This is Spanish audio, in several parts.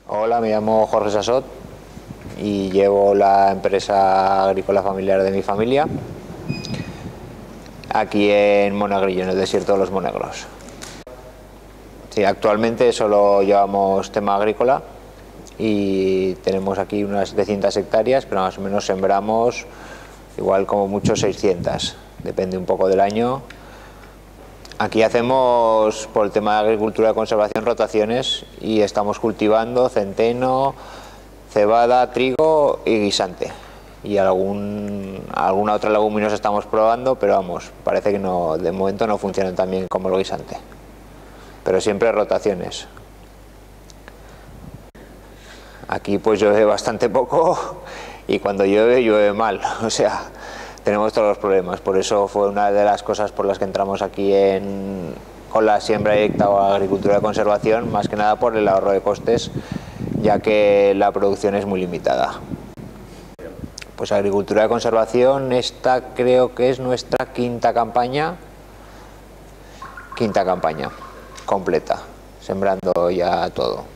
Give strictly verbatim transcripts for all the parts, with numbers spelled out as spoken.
Hola, me llamo Jorge Sassot y llevo la empresa agrícola familiar de mi familia aquí en Monegrillo, en el desierto de los Monegros. Sí, actualmente solo llevamos tema agrícola y tenemos aquí unas setecientas hectáreas, pero más o menos sembramos igual como mucho seiscientas, depende un poco del año. Aquí hacemos, por el tema de agricultura de conservación, rotaciones y estamos cultivando centeno, cebada, trigo y guisante. Y algún, alguna otra leguminosa estamos probando, pero vamos, parece que no, de momento no funcionan tan bien como el guisante. Pero siempre rotaciones. Aquí pues llueve bastante poco y cuando llueve, llueve mal. O sea, tenemos todos los problemas. Por eso fue una de las cosas por las que entramos aquí en, con la siembra directa o agricultura de conservación, más que nada por el ahorro de costes, ya que la producción es muy limitada. Pues agricultura de conservación, esta creo que es nuestra quinta campaña, quinta campaña completa, sembrando ya todo.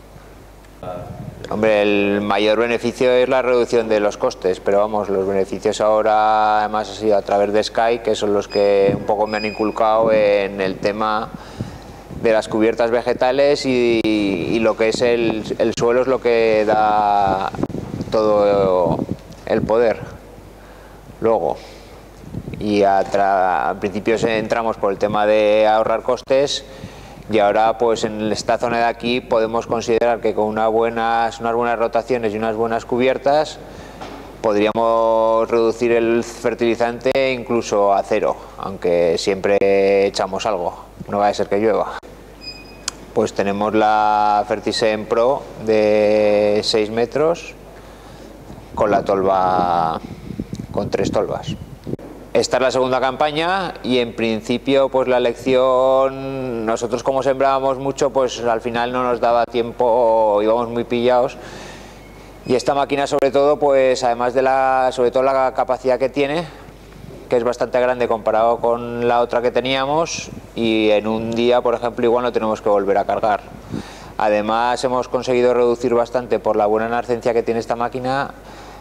Hombre, el mayor beneficio es la reducción de los costes, pero vamos, los beneficios ahora además ha sido a través de Sky, que son los que un poco me han inculcado en el tema de las cubiertas vegetales y, y lo que es el, el suelo es lo que da todo el poder. Luego, y a al principio entramos por el tema de ahorrar costes. Y ahora pues en esta zona de aquí podemos considerar que con unas buenas, unas buenas rotaciones y unas buenas cubiertas podríamos reducir el fertilizante incluso a cero, aunque siempre echamos algo, no va a ser que llueva. Pues tenemos la Fertisen Pro de seis metros con la tolva, con tres tolvas. Esta es la segunda campaña y en principio pues la elección, nosotros como sembrábamos mucho pues al final no nos daba tiempo, íbamos muy pillados y esta máquina sobre todo pues además de la, sobre todo la capacidad que tiene, que es bastante grande comparado con la otra que teníamos y en un día por ejemplo igual no tenemos que volver a cargar. Además hemos conseguido reducir bastante por la buena narcencia que tiene esta máquina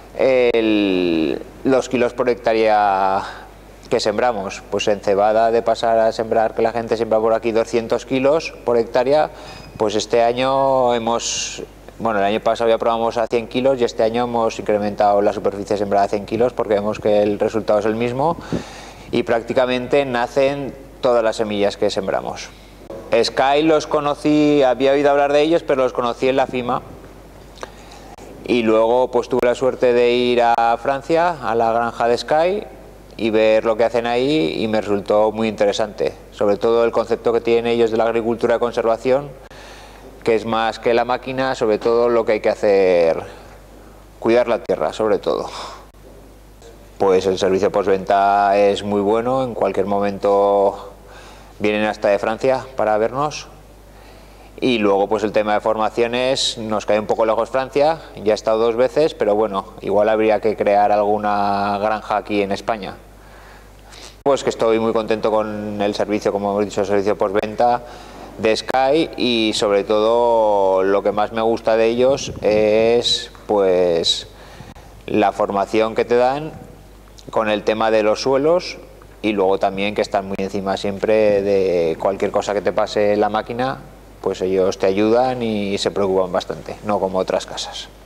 el, los kilos por hectárea que sembramos. Pues en cebada, de pasar a sembrar, que la gente siembra por aquí doscientos kilos por hectárea, pues este año hemos, bueno, el año pasado ya probamos a cien kilos y este año hemos incrementado la superficie sembrada a cien kilos porque vemos que el resultado es el mismo y prácticamente nacen todas las semillas que sembramos. Sky los conocí, había oído hablar de ellos, pero los conocí en la FIMA. Y luego pues tuve la suerte de ir a Francia, a la granja de Sky, y ver lo que hacen ahí y me resultó muy interesante. Sobre todo el concepto que tienen ellos de la agricultura de conservación, que es más que la máquina, sobre todo lo que hay que hacer, cuidar la tierra, sobre todo. Pues el servicio postventa es muy bueno, en cualquier momento vienen hasta de Francia para vernos. Y luego pues el tema de formaciones, nos cae un poco lejos Francia, ya he estado dos veces, pero bueno, igual habría que crear alguna granja aquí en España. Pues que estoy muy contento con el servicio, como hemos dicho, el servicio postventa de Sky y sobre todo lo que más me gusta de ellos es pues la formación que te dan con el tema de los suelos y luego también que están muy encima siempre de cualquier cosa que te pase en la máquina. Pues ellos te ayudan y se preocupan bastante, no como otras casas.